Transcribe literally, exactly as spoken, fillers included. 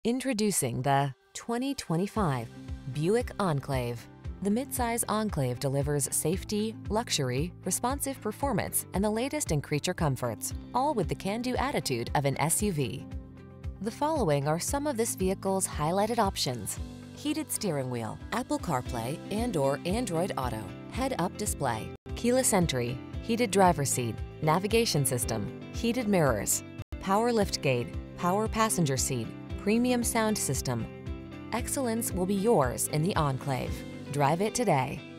Introducing the twenty twenty-five Buick Enclave. The midsize Enclave delivers safety, luxury, responsive performance, and the latest in creature comforts, all with the can-do attitude of an S U V. The following are some of this vehicle's highlighted options: heated steering wheel, Apple CarPlay and or Android Auto, head-up display, keyless entry, heated driver's seat, navigation system, heated mirrors, power liftgate, power passenger seat, premium sound system. Excellence will be yours in the Enclave. Drive it today.